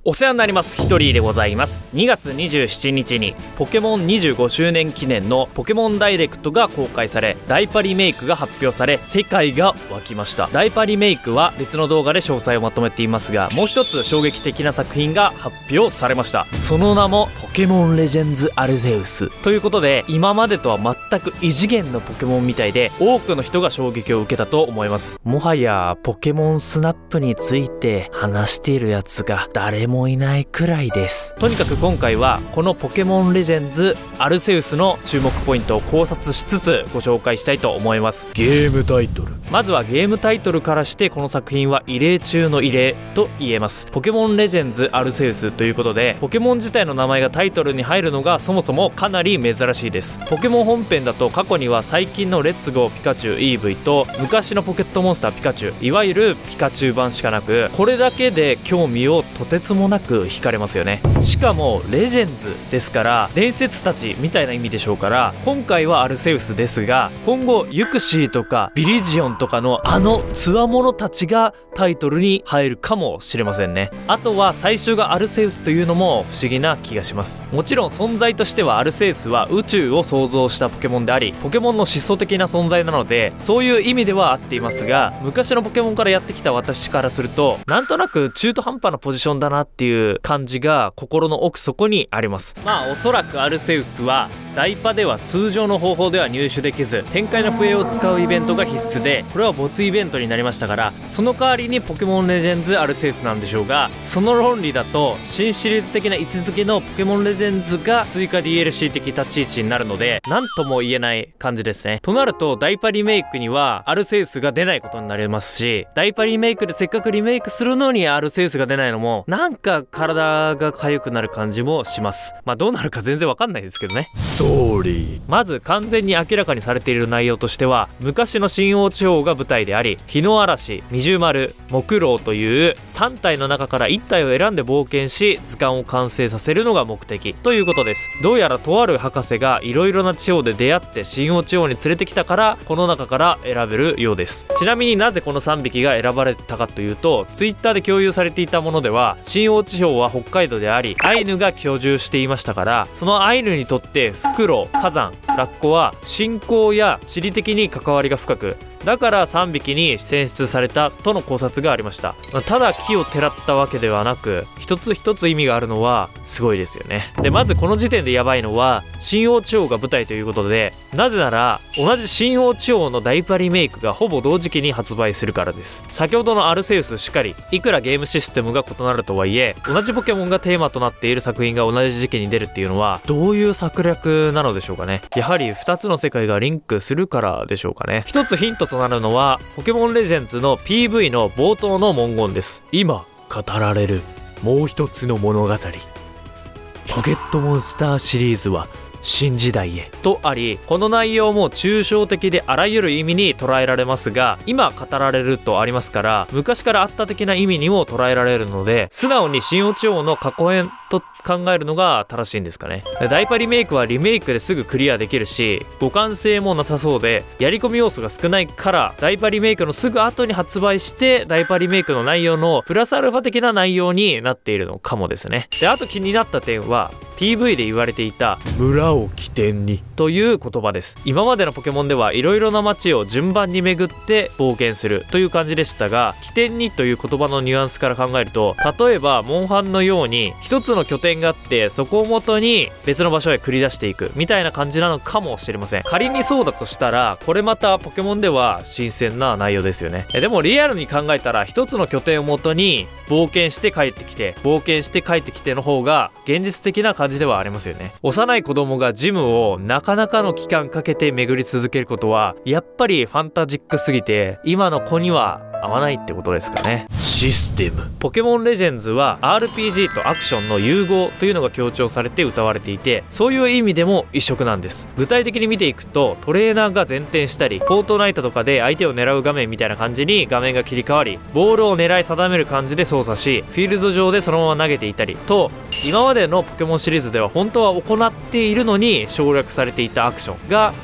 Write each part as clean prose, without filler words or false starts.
お世話になります。ヒトリーでございます。2月27日にポケモン25周年記念のポケモンダイレクトが公開され、ダイパリメイクが発表され、世界が沸きました。ダイパリメイクは別の動画で詳細をまとめていますが、もう一つ衝撃的な作品が発表されました。その名もポケモンレジェンズアルゼウスということで、今までとは全く異次元のポケモンみたいで、多くの人が衝撃を受けたと思います。もはやポケモンスナップについて話しているやつが誰もいないくらいです。とにかく今回はこのポケモンレジェンズアルセウスの注目ポイントを考察しつつご紹介したいと思います。ゲームタイトル。まずはゲームタイトルからして、この作品は異例中の異例と言えます。ポケモンレジェンズアルセウスということで、ポケモン自体の名前がタイトルに入るのがそもそもかなり珍しいです。ポケモン本編だと過去には最近のレッツゴーピカチュウ EV と昔のポケットモンスターピカチュウ、いわゆるピカチュウ版しかなく、これだけで興味をとてつもなく惹かれますよね。しかもレジェンズですから伝説たちみたいな意味でしょうから、今回はアルセウスですが、今後ユクシーとかビリジオンとかのあのつわものたちがタイトルに入るかもしれませんね。あとは最初がアルセウスというのも不思議な気がします。もちろん存在としてはアルセウスは宇宙を創造したポケモンであり、ポケモンの始祖的な存在なので、そういう意味では合っていますが、昔のポケモンからやってきた私からすると、なんとなく中途半端なポジションだなっていう感じが心の奥底にあります。まあおそらくアルセウスはダイパでは通常の方法では入手できず、展開の笛を使うイベントが必須で、これは没イベントになりましたから、その代わりにポケモンレジェンズアルセウスなんでしょうが、その論理だと新シリーズ的な位置づけのポケモンレジェンズが追加 DLC 的立ち位置になるので、何とも言えない感じですね。となるとダイパリメイクにはアルセウスが出ないことになりますし、ダイパリメイクでせっかくリメイクするのにアルセウスが出ないのもなんか体が痒くなる感じもします。まあどうなるか全然わかんないですけどね。ストーリー。まず完全に明らかにされている内容としては、昔の新王地方が舞台であり、日の嵐、二重丸、木狼という3体の中から1体を選んで冒険し図鑑を完成させるのが目的ということです。どうやらとある博士がいろいろな地方で出会って新王地方に連れてきたから、この中から選べるようです。ちなみになぜこの3匹が選ばれたかというと、ツイッターで共有されていたものでは、新王地方は北海道でありアイヌが居住していましたから、そのアイヌにとってフクロウ、火山、ラッコは信仰や地理的に関わりが深く、だから3匹に選出されたとの考察がありました。ただ木をてらったわけではなく、一つ一つ意味があるのはすごいですよね。でまずこの時点でやばいのは新王地方が舞台ということで、なぜなら同じ新王地方のダイパリメイクがほぼ同時期に発売するからです。先ほどのアルセウスしかり、いくらゲームシステムが異なるとはいえ、同じポケモンがテーマとなっている作品が同じ時期に出るっていうのはどういう策略なのでしょうかね。やはり2つの世界がリンクするからでしょうかね。一つヒントとなるのはポケモンレジェンズの PV の冒頭の文言です。今語られるもう一つの物語、ポケットモンスターシリーズは新時代へとあり、この内容も抽象的であらゆる意味に捉えられますが、今語られるとありますから、昔からあった的な意味にも捉えられるので、素直に新王地方の過去編と考えるのが正しいんですかね。ダイパリメイクはリメイクですぐクリアできるし、互換性もなさそうでやり込み要素が少ないから、ダイパリメイクのすぐ後に発売してダイパリメイクの内容のプラスアルファ的な内容になっているのかもですね。であと気になった点は PV で言われていた村を起点にという言葉です。今までのポケモンではいろいろな街を順番に巡って冒険するという感じでしたが、起点にという言葉のニュアンスから考えると、例えばモンハンのように一つの拠点があって、そこをもとに別の場所へ繰り出していくみたいな感じなのかもしれません。仮にそうだとしたら、これまたポケモンでは新鮮な内容ですよね。でもリアルに考えたら、一つの拠点をもとに冒険して帰ってきて冒険して帰ってきての方が現実的な感じではありますよね。幼い子供がジムをなかなかの期間かけて巡り続けることはやっぱりファンタジックすぎて、今の子には合わないってことですかね。システム。ポケモンレジェンズは RPG とアクションの融合というのが強調されて歌われていて、そういう意味でも異色なんです。具体的に見ていくと、トレーナーが前転したり、フォートナイトとかで相手を狙う画面みたいな感じに画面が切り替わり、ボールを狙い定める感じで操作し、フィールド上でそのまま投げていたりと、今までのポケモンシリーズでは本当は行っているのに省略されていたアクションが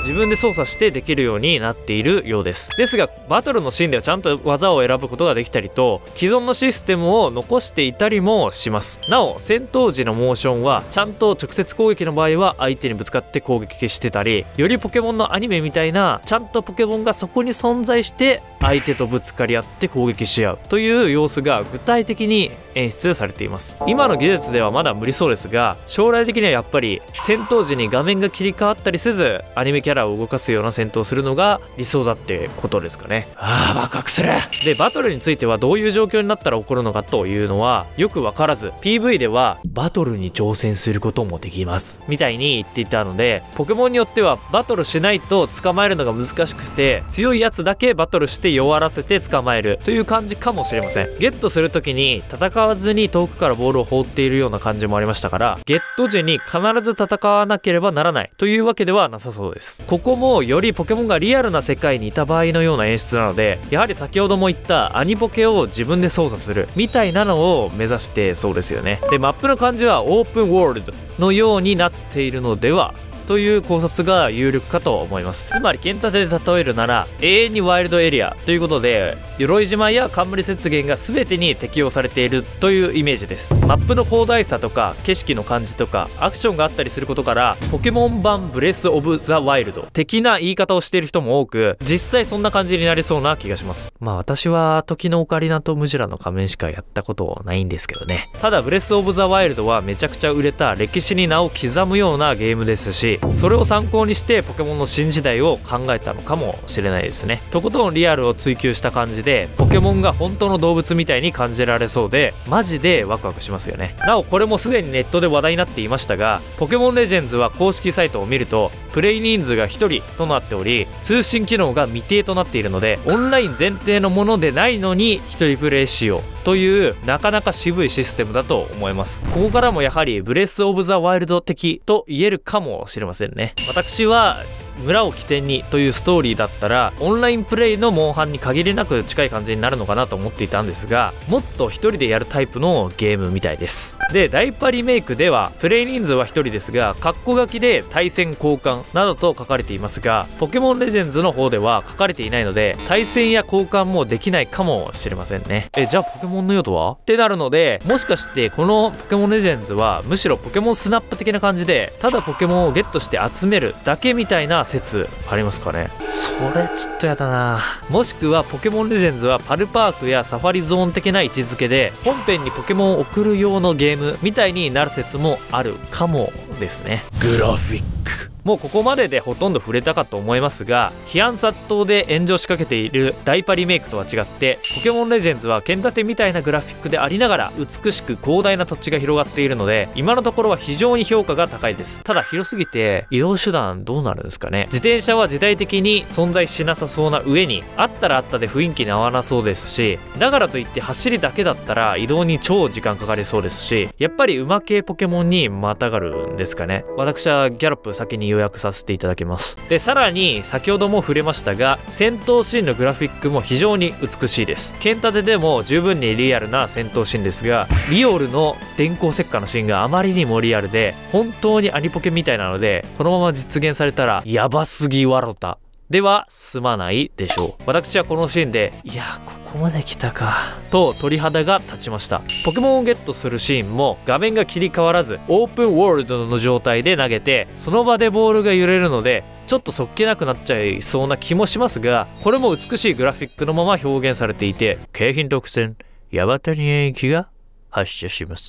自分で操作してできるようになっているようです。ですがバトルのシーンではちゃんと技を選ぶことができたりと既存のシステムを残していたりもします。なお戦闘時のモーションはちゃんと直接攻撃の場合は相手にぶつかって攻撃してたり、よりポケモンのアニメみたいなちゃんとポケモンがそこに存在して相手とぶつかり合って攻撃し合うという様子が具体的に演出されています。今の技術ではまだ無理そうですが、将来的にはやっぱり戦闘時に画面が切り替わったりせずアニメキャラを動かすような戦闘をするのが理想だってことですかね。ワクワクする。でバトルについてはどういう状況になったら起こるのかというのはよく分からず、 PV ではバトルに挑戦することもできますみたいに言っていたので、ポケモンによってはバトルしないと捕まえるのが難しくて強いやつだけバトルして弱らせて捕まえるという感じかもしれません。ゲットする時に戦わずに遠くからボールを放っているような感じもありましたから、ゲット時に必ず戦わなければならないというわけではなさそうです。ここもよりポケモンがリアルな世界にいた場合のような演出なので、やはり先ほども言ったアニポケを自分で操作するみたいなのを目指してそうですよね。でマップの感じはオープンウォールドのようになっているのではという考察が有力かと思います。つまり剣立てで例えるなら永遠にワイルドエリアということで、鎧島や冠雪原が全てに適用されているというイメージです。マップの広大さとか景色の感じとかアクションがあったりすることから、ポケモン版ブレスオブザワイルド的な言い方をしている人も多く、実際そんな感じになりそうな気がします。私は時のオカリナとムジュラの仮面しかやったことないんですけどね。ただブレスオブザワイルドはめちゃくちゃ売れた歴史に名を刻むようなゲームですし、それを参考にしてポケモンの新時代を考えたのかもしれないですね。とことんリアルを追求した感じでポケモンが本当の動物みたいに感じられそうで、マジでワクワクしますよね。なおこれもすでにネットで話題になっていましたが、ポケモンレジェンズは公式サイトを見るとプレイ人数が1人となっており、通信機能が未定となっているのでオンライン前提のものでないのに1人プレイしようというなかなか渋いシステムだと思います。ここからもやはりブレスオブザワイルド的と言えるかもしれませんね。私は村を起点にというストーリーだったらオンラインプレイのモンハンに限りなく近い感じになるのかなと思っていたんですが、もっと一人でやるタイプのゲームみたいです。でダイパリメイクではプレイ人数は1人ですが、カッコ書きで対戦交換などと書かれていますが、ポケモンレジェンズの方では書かれていないので対戦や交換もできないかもしれませんね。じゃあポケモンの用途はってなるので、もしかしてこのポケモンレジェンズはむしろポケモンスナップ的な感じでただポケモンをゲットして集めるだけみたいな説ありますかね。それちょっとやだな。もしくはポケモンレジェンズはパルパークやサファリゾーン的な位置づけで本編にポケモンを送る用のゲームみたいになる説もあるかもですね。グラフィックもうここまででほとんど触れたかと思いますが、批判殺到で炎上しかけているダイパリメイクとは違ってポケモンレジェンズは剣立てみたいなグラフィックでありながら美しく広大な土地が広がっているので、今のところは非常に評価が高いです。ただ広すぎて移動手段どうなるんですかね。自転車は時代的に存在しなさそうな上にあったらあったで雰囲気に合わなそうですし、だからといって走りだけだったら移動に超時間かかりそうですし、やっぱり馬系ポケモンにまたがるんですかね。私はギャロップ先に予約させていただきます。でさらに先ほども触れましたが、戦闘シーンのグラフィックも非常に美しいです。剣立てでも十分にリアルな戦闘シーンですが、リオルの電光石火のシーンがあまりにもリアルで本当にアニポケみたいなので、このまま実現されたらヤバすぎわろたでは済まないでしょう。私はこのシーンでいやここまで来たかと鳥肌が立ちました。ポケモンをゲットするシーンも画面が切り替わらずオープンウォールドの状態で投げて、その場でボールが揺れるのでちょっとそっけなくなっちゃいそうな気もしますが、これも美しいグラフィックのまま表現されていて、景品特選ヤバタニエン機が発射します。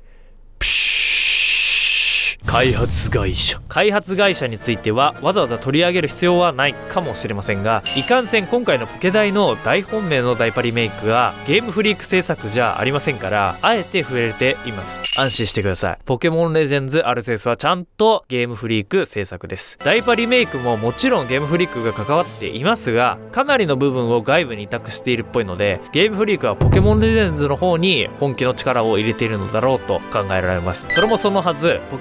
開発会社についてはわざわざ取り上げる必要はないかもしれませんが、いかんせん今回のポケダイの大本命のダイパリメイクはゲームフリーク制作じゃありませんから、あえて触れています。安心してください。ポケモンレジェンズアルセウスはちゃんとゲームフリーク制作です。ダイパリメイクももちろんゲームフリークが関わっていますが、かなりの部分を外部に委託しているっぽいので、ゲームフリークはポケモンレジェンズの方に本気の力を入れているのだろうと考えられます。それもそのはず、ポケモンレジェンズ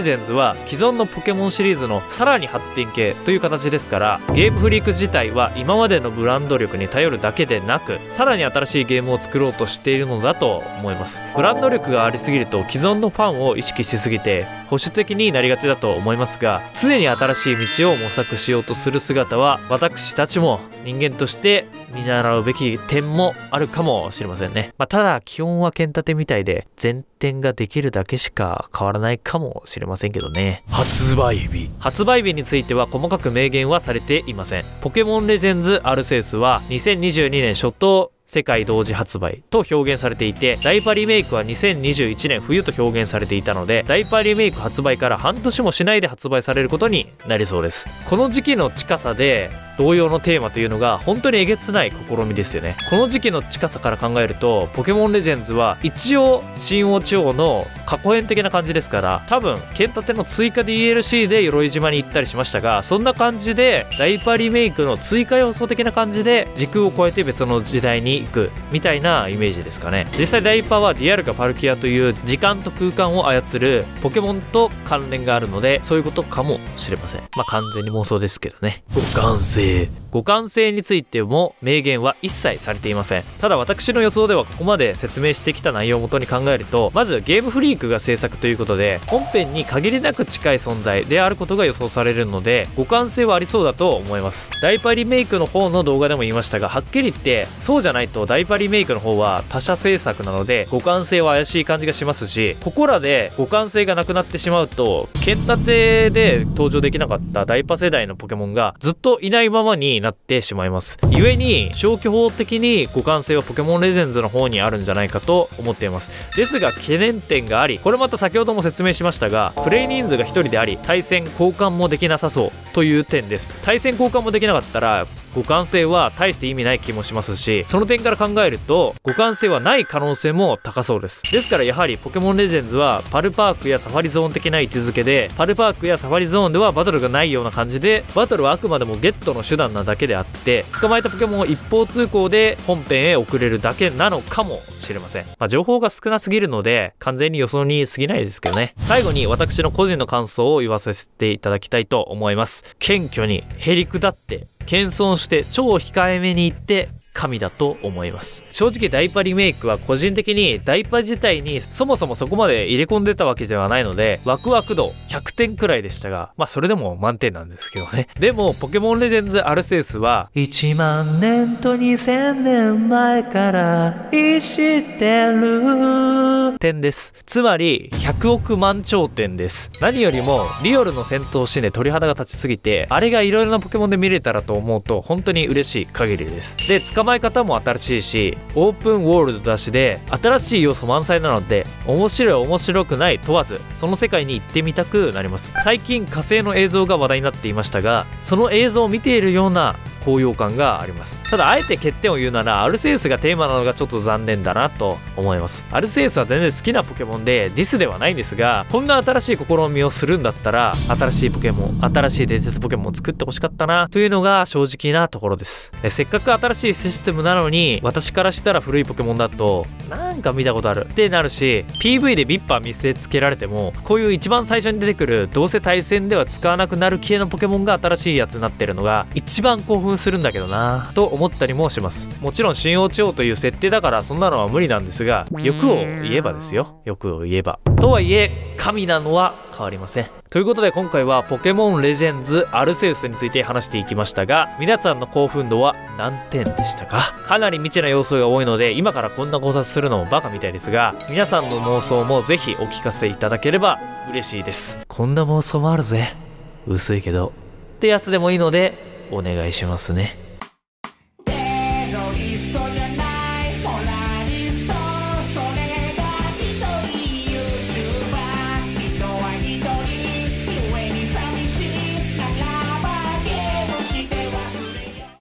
ジェンズは既存のポケモンシリーズのさらに発展系という形ですから、ゲームフリーク自体は今までのブランド力に頼るだけでなく、さらに新しいゲームを作ろうとしているのだと思います。ブランド力がありすぎると既存のファンを意識しすぎて保守的になりがちだと思いますが、常に新しい道を模索しようとする姿は私たちも人間として見習うべき点もあるかもしれませんね。ただ基本は剣立てみたいで前転ができるだけしか変わらないかもしれませんけどね。発売日については細かく明言はされていません。ポケモンレジェンズアルセウスは2022年初頭世界同時発売と表現されていて、ダイパリメイクは2021年冬と表現されていたので、ダイパリメイク発売から半年もしないで発売されることになりそうです。この時期の近さで同様のテーマというのが本当にえげつない試みですよね。この時期の近さから考えると、ポケモンレジェンズは一応新王地方の過去編的な感じですから、多分剣立ての追加 DLC で鎧島に行ったりしましたが、そんな感じでダイパリメイクの追加要素的な感じで時空を超えて別の時代に行くみたいなイメージですかね。実際ダイパはディアルガパルキアという時間と空間を操るポケモンと関連があるので、そういうことかもしれません。完全に妄想ですけどね。互換性についても明言は一切されていません。ただ私の予想ではここまで説明してきた内容をもとに考えると、まずゲームフリークが制作ということで本編に限りなく近い存在であることが予想されるので、互換性はありそうだと思います。ダイパリメイクの方の動画でも言いましたが、はっきり言ってそうじゃないとダイパリメイクの方は他社制作なので互換性は怪しい感じがしますし、ここらで互換性がなくなってしまうと剣立てで登場できなかったダイパ世代のポケモンがずっといないままになってしまいます。故に消去法的に互換性はポケモンレジェンズの方にあるんじゃないかと思っています。ですが懸念点があり、これまた先ほども説明しましたが、プレイ人数が1人であり対戦交換もできなさそうという点です。対戦交換もできなかったら互換性は大して意味ない気もしますし、その点から考えると互換性はない可能性も高そうです。ですからやはりポケモンレジェンズはパルパークやサファリゾーン的な位置づけで、パルパークやサファリゾーンではバトルがないような感じで、バトルはあくまでもゲットの手段なだけであって、捕まえたポケモンを一方通行で本編へ送れるだけなのかもしれません。情報が少なすぎるので完全に予想に過ぎないですけどね。最後に私の個人の感想を言わせていただきたいと思います。謙虚にへりくだって謙遜して超控えめに言って神だと思います。正直ダイパリメイクは個人的にダイパ自体にそもそもそこまで入れ込んでたわけではないので、ワクワク度100点くらいでしたが、それでも満点なんですけどね。でもポケモンレジェンズアルセウスは1万年と2000年前から愛してる点です。つまり100億万頂点です。何よりもリオルの戦闘シーンで鳥肌が立ちすぎて、あれがいろいろなポケモンで見れたらと思うと本当に嬉しい限りです。で、捕まえ方も新しいし、オープンウォールドだしで新しい要素満載なので、面白い面白くない問わずその世界に行ってみたくなります。最近火星の映像が話題になっていましたが、その映像を見ているような高揚感があります。ただあえて欠点を言うなら、アルセウスがテーマなのがちょっと残念だなと思います。アルセウスは全然好きなポケモンでディスではないんですが、こんな新しい試みをするんだったら新しいポケモン、新しい伝説ポケモンを作ってほしかったなというのが正直なところです。せっかく新しいシステムなのに、私からしたら古いポケモンだとなんか見たことあるってなるし、 PV でビッパー見せつけられても、こういう一番最初に出てくるどうせ対戦では使わなくなる系のポケモンが新しいやつになってるのが一番興奮するんだけどなと思ったりもします。もちろん新王地王という設定だからそんなのは無理なんですが、欲を言えばですよ、欲を言えば。とはいえ神なのは変わりません。ということで今回はポケモンレジェンズアルセウスについて話していきましたが、皆さんの興奮度は何点でしたか？かなり未知な要素が多いので、今からこんな考察するのもバカみたいですが、皆さんの妄想もぜひお聞かせいただければ嬉しいです。こんな妄想もあるぜ、薄いけどってやつでもいいのでお願いしますね。